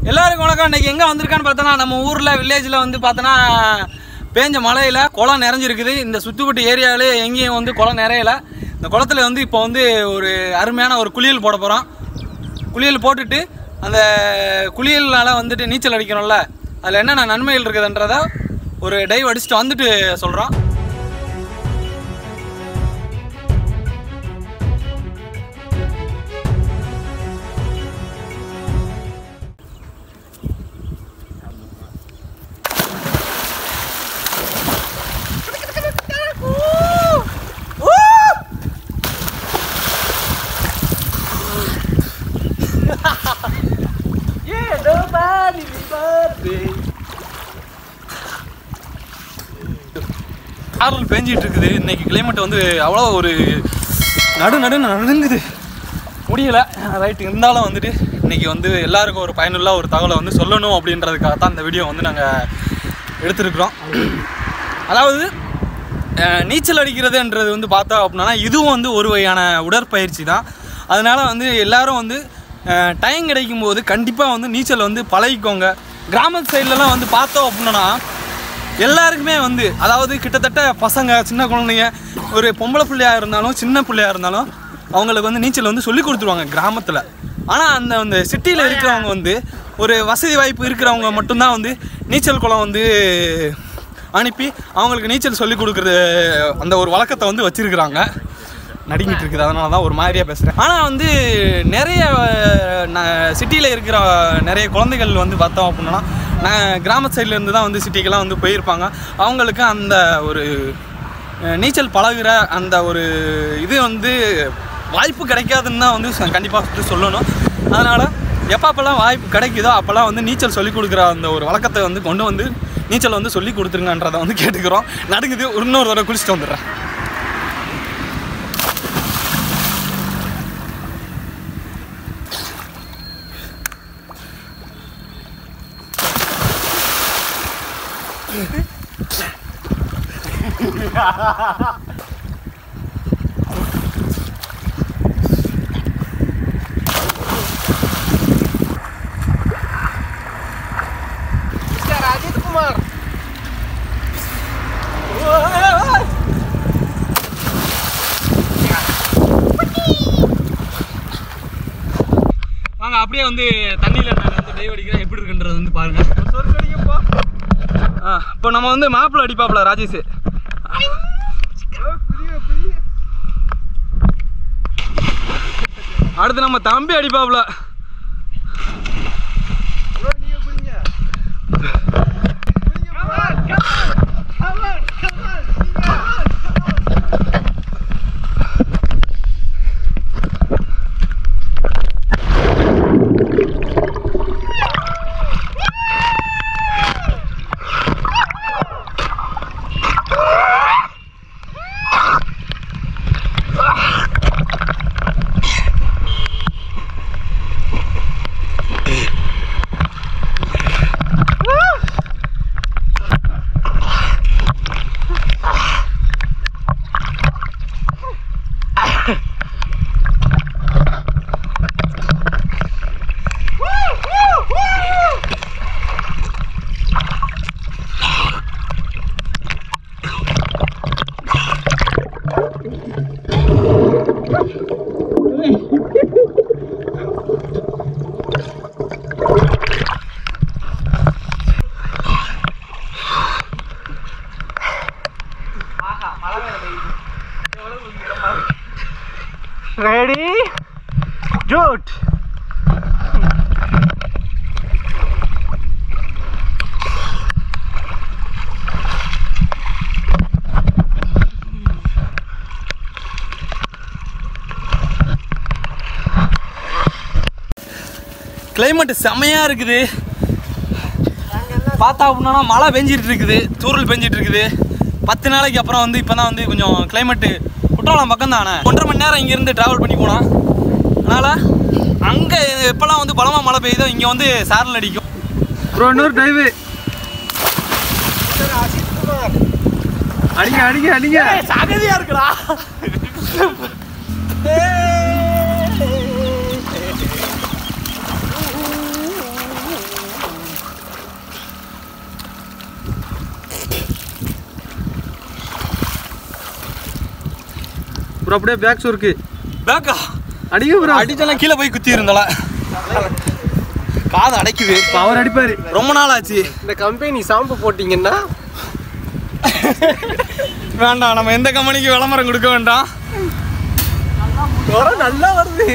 எல்லாருக்கும் வணக்கம். இன்றைக்கி எங்கே வந்திருக்கான்னு பார்த்தோன்னா நம்ம ஊரில் வில்லேஜில் வந்து பார்த்தோன்னா பேஞ்ச மழையில் குளம் நிறைஞ்சிருக்குது. இந்த சுற்றுப்பட்டு ஏரியாவிலே எங்கேயும் வந்து குளம் நிறையலை. இந்த குளத்தில் வந்து இப்போ வந்து ஒரு அருமையான ஒரு குளியல் போட போகிறோம். குளியல் போட்டுட்டு அந்த குளியல்னால் வந்துட்டு நீச்சல் அடிக்கணும்ல, அதில் என்னென்ன நன்மைகள் இருக்குதுன்றதை ஒரு டைவ் அடிச்சுட்டு வந்துட்டு சொல்கிறோம். காரல் பேஞ்சிட்டு இருக்குது. இன்னைக்கு கிளைமேட் வந்து அவ்வளோ ஒரு நடுங்குது, முடியலை. ரைட், இருந்தாலும் வந்துட்டு இன்னைக்கு வந்து எல்லாருக்கும் ஒரு பயனுள்ள ஒரு தகவலை வந்து சொல்லணும் அப்படின்றதுக்காக தான் இந்த வீடியோ வந்து நாங்கள் எடுத்துருக்குறோம். அதாவது நீச்சல் அடிக்கிறதுன்றது வந்து பார்த்தோம் அப்படின்னா இதுவும் வந்து ஒரு வகையான உடற்பயிற்சி தான். அதனால் வந்து எல்லோரும் வந்து டைம் கிடைக்கும் போது கண்டிப்பாக வந்து நீச்சல் வந்து பழகிக்கோங்க. கிராமத்து சைட்லலாம் வந்து பார்த்தோம் அப்படின்னா எல்லாருக்குமே வந்து, அதாவது கிட்டத்தட்ட பசங்க, சின்ன குழந்தைங்க, ஒரு பொம்பளை பிள்ளையாக இருந்தாலும் சின்ன பிள்ளையாக இருந்தாலும் அவங்களுக்கு வந்து நீச்சல் வந்து சொல்லி கொடுத்துருவாங்க கிராமத்தில். ஆனால் அந்த சிட்டியில் இருக்கிறவங்க வந்து ஒரு வசதி வாய்ப்பு இருக்கிறவங்க மட்டும்தான் வந்து நீச்சல் குளம் வந்து அனுப்பி அவங்களுக்கு நீச்சல் சொல்லி கொடுக்குற அந்த ஒரு வழக்கத்தை வந்து வச்சுருக்குறாங்க. நடிங்கிட்டு இருக்குது, அதனால தான் ஒரு மாதிரியாக பேசுகிறேன். ஆனால் வந்து நிறைய சிட்டியில் இருக்கிற நிறைய குழந்தைகள் வந்து பார்த்தோம் அப்படின்னா கிராமத்து சைட்லேருந்து தான் வந்து சிட்டிக்கெல்லாம் வந்து போயிருப்பாங்க. அவங்களுக்கு அந்த ஒரு நீச்சல் பழகுற அந்த ஒரு இது வந்து வாய்ப்பு கிடைக்காதுன்னு தான் வந்து கண்டிப்பாக சொல்லணும். அதனால் எப்பப்பெல்லாம் வாய்ப்பு கிடைக்குதோ அப்போல்லாம் வந்து நீச்சல் சொல்லிக் கொடுக்குற அந்த ஒரு வழக்கத்தை வந்து கொண்டு வந்து நீச்சல் வந்து சொல்லி கொடுத்துருங்கன்றதை வந்து கேட்டுக்கிறோம். நடுங்குது, இன்னொரு தடவை குளிச்சுட்டு வந்துடுறேன். வாங்க அப்படியே வந்து தண்ணியில் நான் வந்து டைவ் அடிக்கிறேன், எப்படி இருக்குன்றது வந்து பாருங்க. இப்போ நம்ம வந்து மாப்பிள்ள அடிப்பாப்ல ராஜேஷ். அடுத்து நம்ம தம்பி அடிப்பாப்ல. Ready? Jut. கிளைமேட் செம்மையாக இருக்குது. பார்த்தா அப்படின்னா மழை பெஞ்சிட்டு இருக்குது, தூரல் பெஞ்சிட்டு இருக்குது. 10 நாளைக்கு அப்புறம் வந்து இப்போ தான் வந்து கொஞ்சம் கிளைமேட்டு குற்றாலம் பக்கம் தானே 1.5 மணி நேரம் இங்கேருந்து ட்ராவல் பண்ணி போனோம். அதனால் அங்கே எப்போல்லாம் வந்து பலமாக மழை பெய்யுதோ இங்கே வந்து சாரல் அடிக்கும். ப்ரோ இன்னொரு டைவு அடிங்க அடிங்க அடிங்க, சகதியாக இருக்குடா. ப்ரோ அப்படியே பேக் ஷோருக்கு பேக்கா அடிக்க ப்ரோ அடிச்செல்லாம் கீழே போய் குத்தி இருந்தால காது அடைக்குது அவர் அடிப்பாரு ரொம்ப நாள் ஆச்சு இந்த கம்பெனி ஷாம்பு போட்டிங்கன்னா வேண்டாம் நம்ம எந்த கம்பெனிக்கு விளம்பரம் கொடுக்க வேண்டாம் நல்லா வருது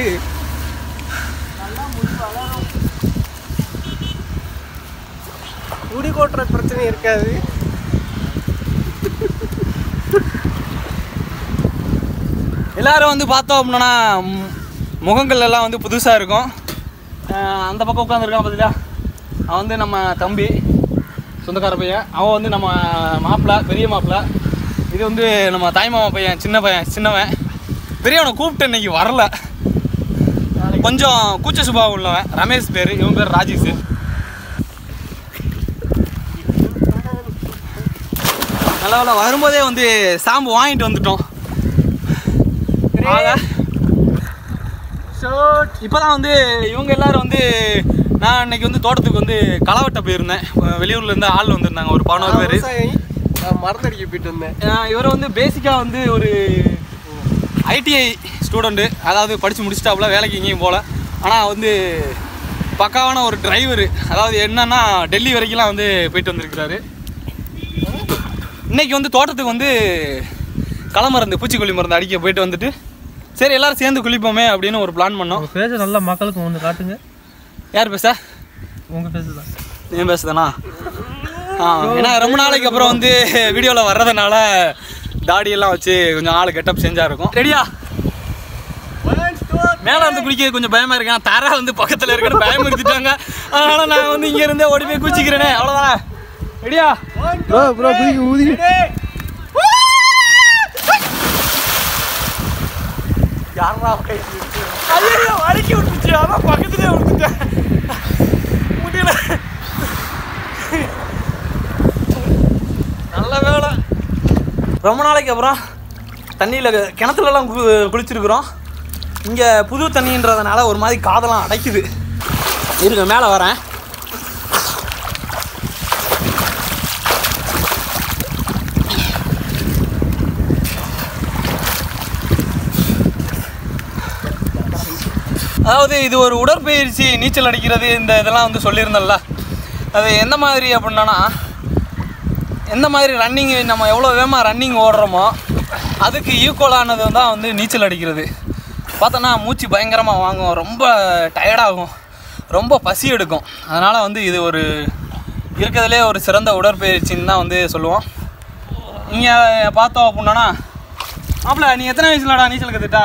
முடி கொட்டுற பிரச்சனை இருக்காது எல்லாரும் வந்து பார்த்தோம் அப்படின்னா முகங்கள் எல்லாம் வந்து புதுசாக இருக்கும் அந்த பக்கம் உட்காந்துருக்கான் பார்த்தீங்களா அவன் வந்து நம்ம தம்பி சொந்தக்கார பையன் அவன் வந்து நம்ம மாப்பிள்ளை பெரிய மாப்பிள்ளை இது வந்து நம்ம தாய்மாமா பையன் சின்னவன் பெரியவனை கூப்பிட்டு இன்னைக்கு வரல கொஞ்சம் கூச்ச சுபாவம் உள்ளவன் ரமேஷ் பேர் இவன் பேர் ராஜேஷ் நல்ல வரும்போதே வந்து ஷாம்பு வாங்கிட்டு வந்துட்டோம் இப்போதான் வந்து இவங்க எல்லாரும் வந்து நான் இன்னைக்கு வந்து தோட்டத்துக்கு வந்து களவட்ட போயிருந்தேன் வெளியூர்லேருந்து ஆள் வந்திருந்தாங்க ஒரு 11 பேர் மரத்தடிக்க போயிட்டு வந்தேன் இவர் வந்து பேசிக்காக வந்து ஒரு ஐடிஐ ஸ்டூடெண்ட்டு அதாவது படித்து முடிச்சிட்டாப்புல வேலைக்கு எங்கேயும் போகல ஆனால் வந்து பக்காவான ஒரு டிரைவரு அதாவது என்னன்னா டெல்லி வரைக்கும்லாம் வந்து போயிட்டு வந்திருக்கிறாரு இன்றைக்கி வந்து தோட்டத்துக்கு வந்து களமருந்து பூச்சிக்கொல்லி மருந்து அடிக்க போயிட்டு வந்துட்டு சரி எல்லோரும் சேர்ந்து குளிப்போமே அப்படின்னு ஒரு பிளான் பண்ணோம் பேச நல்லா மக்களுக்கு வந்து காட்டுங்க யார் பேச உங்கள் பேச தான் ஏன் பேசுதானா ஏன்னா ரொம்ப நாளைக்கு அப்புறம் வந்து வீடியோவில் வர்றதுனால தாடியெல்லாம் வச்சு கொஞ்சம் ஆள் கெட்டப் செஞ்சா இருக்கும் ரெடியா மேலே வந்து குளிக்க கொஞ்சம் பயமாக இருக்கேன் தர வந்து பக்கத்தில் இருக்கிற பயம் எடுத்துட்டாங்க அதனால் நான் வந்து இங்கே இருந்தே ஓடி போய் குளிச்சிக்கிறேனே அவ்வளோதானே ரெடியா ப்ரோ குதிக்க ஊதி ஐயோ அடக்கி விட்டுச்சு அதான் பக்கத்துலேயே விட்டுட்டேன் முடியல நல்ல வேலை ரொம்ப நாளைக்கு அப்புறம் தண்ணியில் கிணத்துலலாம் குளிச்சிருக்கிறோம் இங்கே புது தண்ணின்றதுனால ஒரு மாதிரி காதெல்லாம் அடைக்குது இருங்க மேலே வரேன் அதாவது இது ஒரு உடற்பயிற்சி நீச்சல் அடிக்கிறது இந்த இதெல்லாம் வந்து சொல்லியிருந்தேன்ல அது எந்த மாதிரி அப்படின்னா எந்த மாதிரி ரன்னிங் நம்ம எவ்வளோ வேகமாக ரன்னிங் ஓடுறோமோ அதுக்கு ஈக்குவலானது தான் வந்து நீச்சல் அடிக்கிறது பார்த்தோன்னா மூச்சு பயங்கரமாக வாங்கும் ரொம்ப டயர்டாகும் ரொம்ப பசி எடுக்கும் அதனால் வந்து இது ஒரு இருக்கிறதுலே ஒரு சிறந்த உடற்பயிற்சின்னு தான் வந்து சொல்லுவோம் இங்கே பார்த்தோம் அப்படின்னா மாப்பிள்ள நீ எத்தனை வயசுலடா நீச்சல் கற்றுக்கிட்டா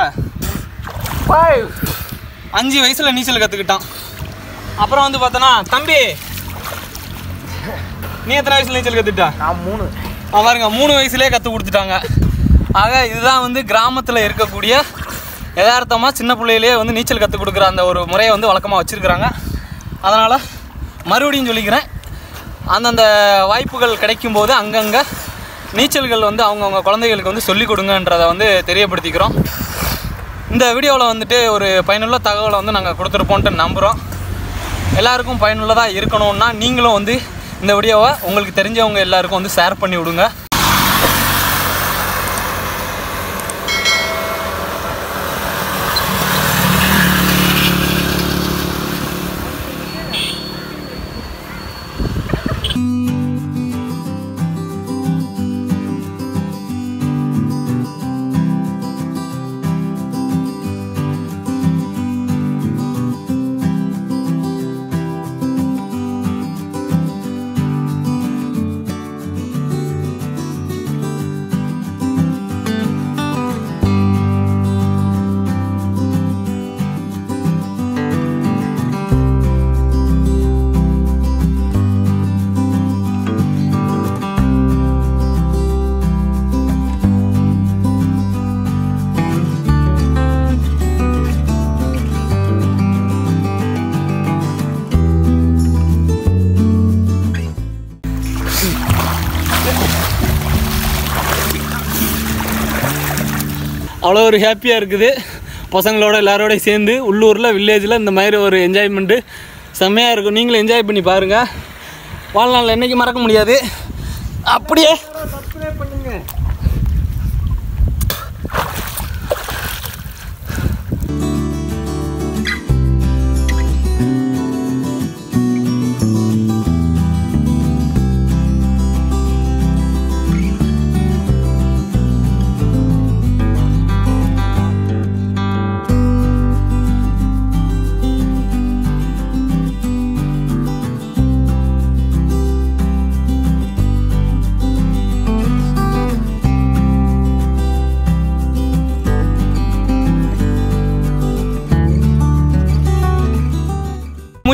5 வயசில் நீச்சல் கற்றுக்கிட்டான் அப்புறம் வந்து பார்த்தோன்னா தம்பி நீ எத்தனை வயசில் நீச்சல் கற்றுக்கிட்டா நான் 3 பாருங்க 3 வயசுலேயே கற்றுக் கொடுத்துட்டாங்க ஆக இதுதான் வந்து கிராமத்தில் இருக்கக்கூடிய யதார்த்தமாக சின்ன பிள்ளையிலே வந்து நீச்சல் கற்றுக் கொடுக்குற அந்த ஒரு முறையை வந்து வழக்கமாக வச்சுருக்குறாங்க அதனால் மறுபடியும் சொல்லிக்கிறேன் அந்தந்த வாய்ப்புகள் கிடைக்கும்போது அங்கங்கே நீச்சல்கள் வந்து அவங்கவுங்க குழந்தைகளுக்கு வந்து சொல்லிக் கொடுங்கன்றதை வந்து தெரியப்படுத்திக்கிறோம் இந்த வீடியோவில் வந்துட்டு ஒரு பயனுள்ள தகவலை வந்து நாங்கள் கொடுத்துருப்போன்ட்டு நம்புகிறோம் எல்லாருக்கும் பயனுள்ளதாக இருக்கணும்னா நீங்களும் வந்து இந்த வீடியோவை உங்களுக்கு தெரிஞ்சவங்க எல்லாருக்கும் வந்து ஷேர் பண்ணி விடுங்க அவ்வளோ ஒரு ஹாப்பியாக இருக்குது பசங்களோட எல்லாரோடையும் சேர்ந்து உள்ளூரில் வில்லேஜில் இந்த மாதிரி ஒரு என்ஜாய்மெண்ட்டு செம்மையாக இருக்கும் நீங்களும் என்ஜாய் பண்ணி பாருங்கள் வாழ்நாளில் என்றைக்கு மறக்க முடியாது அப்படியே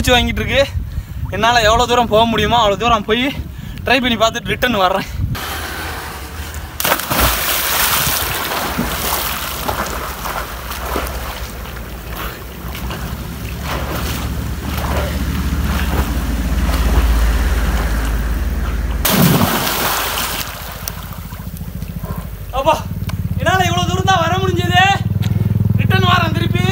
மூச்சு வாங்கிட்டு இருக்கு. என்னால் எவ்வளோ தூரம் போக முடியுமோ அவ்வளோ தூரம் போய் ட்ரை பண்ணி பார்த்துட்டு ரிட்டர்ன் வர்றேன். அப்பா என்னால் இவ்வளோ தூரம் தான் வர முடிஞ்சது. ரிட்டர்ன் வரேன் திருப்பி.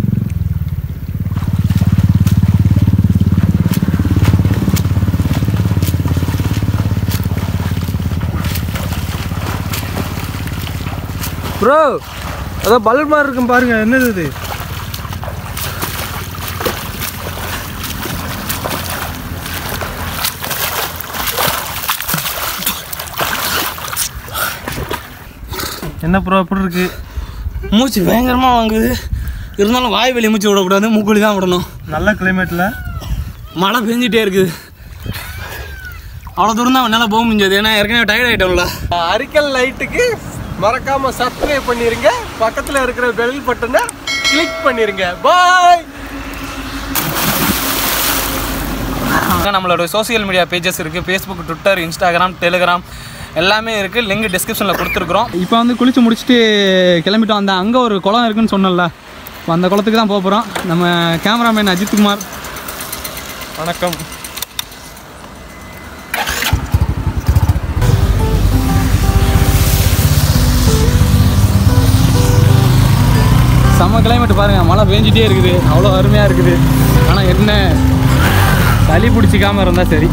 ப்ரோ அதான் பல்ப் மாதிரி இருக்கும் பாருங்க, என்னது இது? என்ன ப்ரோ எப்படி இருக்கு? மூச்சு பயங்கரமாக வாங்குது. இருந்தாலும் வாய் வெளியே மூச்சு விடக்கூடாது, மூக்குழி தான் விடணும். நல்ல கிளைமேட்டில் மழை பெஞ்சிட்டே இருக்குது. அவ்வளோ தூரம் தான் என்னால் போக முடிஞ்சது. ஏன்னா ஏற்கனவே டயர்ட் ஆகிட்டோம்ல. அரிக்கல் லைட்டுக்கு மறக்காம சப்ஸ்கிரைப் பண்ணிருங்க. பக்கத்தில் இருக்கிற பெல் பட்டனை கிளிக் பண்ணிருங்க. பாய். நம்மளோட சோசியல் மீடியா பேஜஸ் இருக்குது. ஃபேஸ்புக், ட்விட்டர், இன்ஸ்டாகிராம், டெலிகிராம் எல்லாமே இருக்குது. லிங்க் டிஸ்கிரிப்ஷனில் கொடுத்துருக்குறோம். இப்போ வந்து குளிச்சு முடிச்சுட்டு கிளம்பிட்டோம். அந்த அங்கே ஒரு குளம் இருக்குன்னு சொன்னல, அந்த குளத்துக்கு தான் போக போகிறோம். நம்ம கேமராமேன் அஜித்குமார். வணக்கம். செம்ம கிளைமேட் பாருங்கள். மழை பெஞ்சிட்டே இருக்குது. அவ்வளோ அருமையாக இருக்குது. ஆனால் என்ன சளி பிடிச்சிக்காமல் இருந்தால் சரி.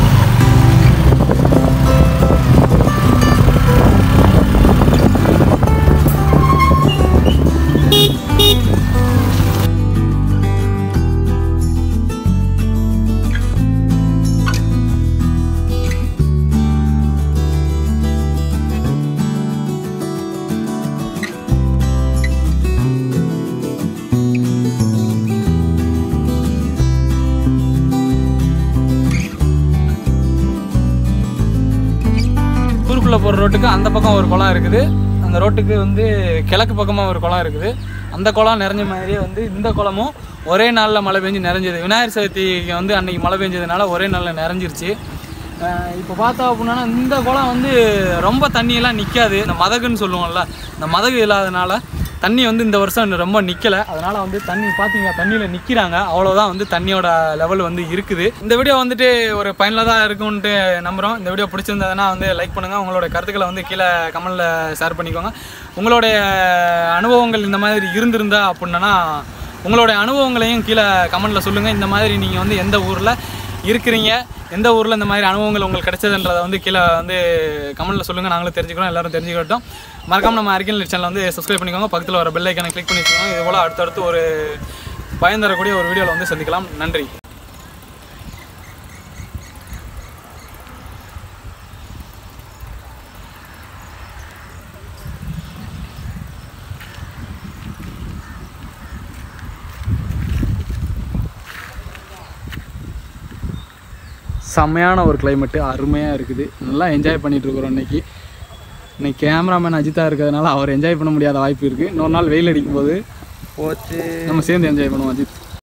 போகிற ரோட்டுக்கு அந்த பக்கம் ஒரு குளம் இருக்குது. அந்த ரோட்டுக்கு வந்து கிழக்கு பக்கமாக ஒரு குளம் இருக்குது. அந்த குளம் நிறைஞ்ச மாதிரியே வந்து இந்த குளமும் ஒரே நாளில் மழை பெஞ்சு நிறைஞ்சது. விநாயகர் சதுர்த்திக்கு வந்து அன்றைக்கி மழை பெஞ்சதுனால ஒரே நாளில் நிறைஞ்சிருச்சு. இப்போ பார்த்தா அப்படின்னா இந்த குளம் வந்து ரொம்ப தண்ணியெல்லாம் நிற்காது. இந்த மதகுன்னு சொல்லுவோம்ல, இந்த மதகு இல்லாதனால தண்ணி வந்து இந்த வருஷம் ரொம்ப நிற்கலை. அதனால் வந்து தண்ணி பார்த்தீங்கன்னா தண்ணியில் நிற்கிறாங்க. அவ்வளோதான் வந்து தண்ணியோட லெவல் வந்து இருக்குது. இந்த வீடியோ வந்துட்டு ஒரு பயனுள்ளதாக இருக்கும்ன்ட்டு நம்புகிறோம். இந்த வீடியோ பிடிச்சிருந்ததுன்னா வந்து லைக் பண்ணுங்கள். உங்களோட கருத்துக்களை வந்து கீழே கமெண்டில் ஷேர் பண்ணிக்கோங்க. உங்களுடைய அனுபவங்கள் இந்த மாதிரி இருந்திருந்தா அப்படின்னா உங்களுடைய அனுபவங்களையும் கீழே கமெண்டில் சொல்லுங்கள். இந்த மாதிரி நீங்கள் வந்து எந்த ஊரில் இருக்கிறீங்க, எந்த ஊரில் இந்த மாதிரி அனுபவங்கள் உங்களுக்கு கிடைச்சதுன்றதை வந்து கீழே வந்து கமெண்ட்டில் சொல்லுங்கள். நாங்களும் தெரிஞ்சுக்கிறோம், எல்லோரும் தெரிஞ்சுக்கிட்டோம். மறக்காமல் நம்ம அரிக்கன் சேனலை வந்து சப்ஸ்கிரைப் பண்ணிக்கோங்க. பக்கத்தில் வர பெல் ஐக்கானை கிளிக் பண்ணி வச்சுக்கோங்க. இது போல் அடுத்தடுத்து ஒரு பயன் தரக்கூடிய ஒரு வீடியோவில் வந்து சந்திக்கலாம். நன்றி. செம்மையான ஒரு கிளைமேட்டு, அருமையாக இருக்குது. நல்லா என்ஜாய் பண்ணிகிட்ருக்குறோம். இன்றைக்கி கேமராமேன் அஜித்தாக இருக்கிறதுனால அவர் என்ஜாய் பண்ண முடியாத வாய்ப்பு இருக்குது. இன்னொரு நாள் வெயில் அடிக்கும்போது நம்ம சேர்ந்து என்ஜாய் பண்ணுவோம் அஜித்.